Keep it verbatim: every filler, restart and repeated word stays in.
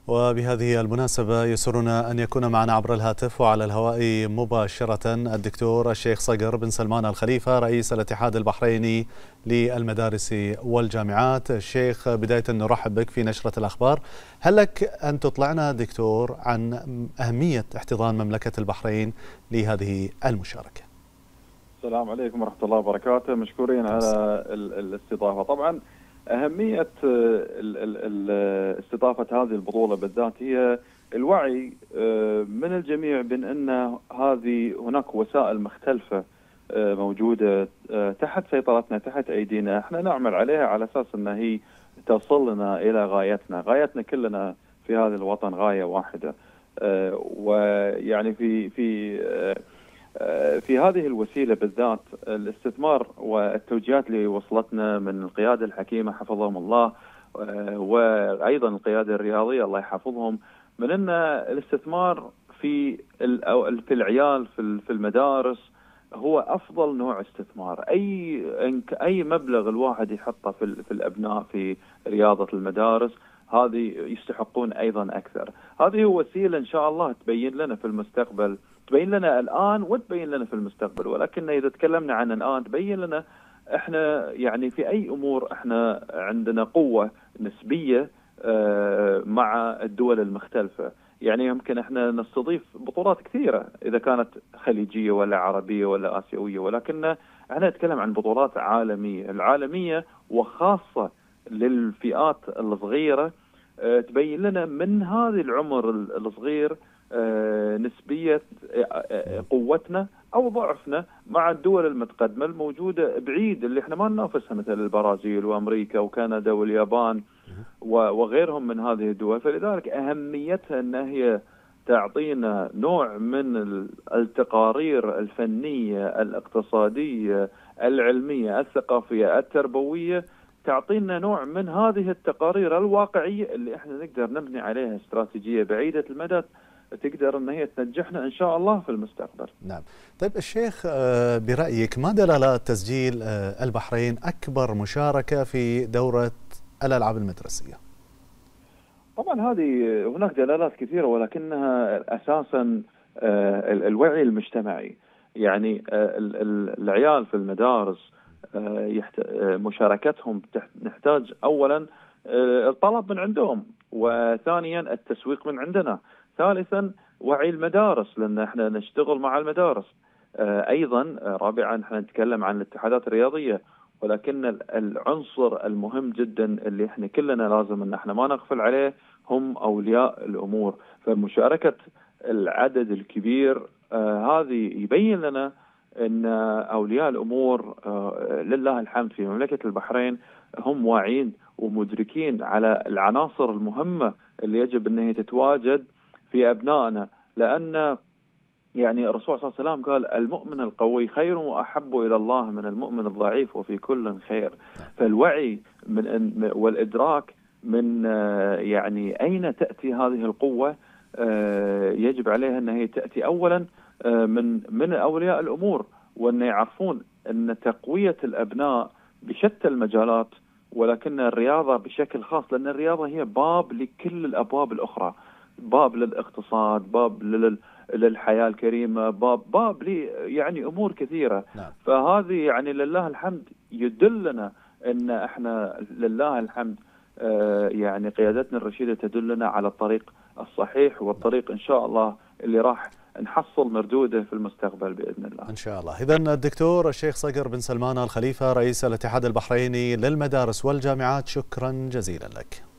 وبهذه المناسبة يسرنا أن يكون معنا عبر الهاتف وعلى الهواء مباشرة الدكتور الشيخ صقر بن سلمان الخليفة رئيس الاتحاد البحريني للمدارس والجامعات. الشيخ، بداية نرحب بك في نشرة الأخبار. هل لك أن تطلعنا دكتور عن أهمية احتضان مملكة البحرين لهذه المشاركة؟ السلام عليكم ورحمة الله وبركاته. مشكورين على الاستضافة. طبعا أهمية استضافة هذه البطولة بالذات هي الوعي من الجميع بأن أن هذه هناك وسائل مختلفة موجودة تحت سيطرتنا، تحت أيدينا، احنا نعمل عليها على أساس أن هي توصل لنا إلى غايتنا. غايتنا كلنا في هذا الوطن غاية واحدة، ويعني في في في هذه الوسيلة بالذات الاستثمار والتوجيهات اللي وصلتنا من القيادة الحكيمة حفظهم الله، وأيضا القيادة الرياضية الله يحفظهم، من أن الاستثمار في في العيال في المدارس هو أفضل نوع استثمار. أي أي مبلغ الواحد يحطه في في الأبناء في رياضة المدارس هذه يستحقون أيضا أكثر. هذه وسيلة إن شاء الله تبين لنا في المستقبل، تبين لنا الآن وتبين لنا في المستقبل، ولكن إذا تكلمنا عن الآن تبين لنا إحنا يعني في أي أمور إحنا عندنا قوة نسبية مع الدول المختلفة. يعني يمكن إحنا نستضيف بطولات كثيرة إذا كانت خليجية ولا عربية ولا آسيوية، ولكن إحنا نتكلم عن بطولات عالمية. العالمية وخاصة للفئات الصغيرة تبين لنا من هذا العمر الصغير نسبية قوتنا أو ضعفنا مع الدول المتقدمة الموجودة بعيد اللي احنا ما ننافسها، مثل البرازيل وأمريكا وكندا واليابان وغيرهم من هذه الدول. فلذلك أهميتها أن هي تعطينا نوع من التقارير الفنية الاقتصادية العلمية الثقافية التربوية، تعطينا نوع من هذه التقارير الواقعية اللي احنا نقدر نبني عليها استراتيجية بعيدة المدى تقدر ان هي تنجحنا ان شاء الله في المستقبل. نعم. طيب الشيخ، برأيك ما دلالات تسجيل البحرين أكبر مشاركة في دورة الألعاب المدرسية؟ طبعا هذه هناك دلالات كثيرة، ولكنها أساسا الوعي المجتمعي. يعني العيال في المدارس مشاركتهم نحتاج أولا الطلب من عندهم، وثانيا التسويق من عندنا، ثالثا وعي المدارس لأن احنا نشتغل مع المدارس، أيضا رابعا احنا نتكلم عن الاتحادات الرياضية. ولكن العنصر المهم جدا اللي احنا كلنا لازم ان احنا ما نغفل عليه هم أولياء الأمور. فمشاركة العدد الكبير آه هذه يبين لنا ان أولياء الأمور آه لله الحمد في مملكة البحرين هم واعين ومدركين على العناصر المهمة اللي يجب ان هي تتواجد في أبنائنا. لأن يعني الرسول صلى الله عليه وسلم قال المؤمن القوي خير وأحب إلى الله من المؤمن الضعيف وفي كل خير. فالوعي من والإدراك من يعني أين تأتي هذه القوة يجب عليها أن هي تأتي أولا من من أولياء الأمور، وأن يعرفون أن تقوية الأبناء بشتى المجالات، ولكن الرياضة بشكل خاص، لأن الرياضة هي باب لكل الأبواب الأخرى، باب للاقتصاد، باب لل للحياة الكريمة، باب باب لي يعني أمور كثيرة. نعم. فهذه يعني لله الحمد يدلنا أن احنا لله الحمد آه يعني قيادتنا الرشيدة تدلنا على الطريق الصحيح، والطريق إن شاء الله اللي راح نحصل مردوده في المستقبل بإذن الله إن شاء الله. إذن الدكتور الشيخ صقر بن سلمان الخليفة رئيس الاتحاد البحريني للمدارس والجامعات، شكرا جزيلا لك.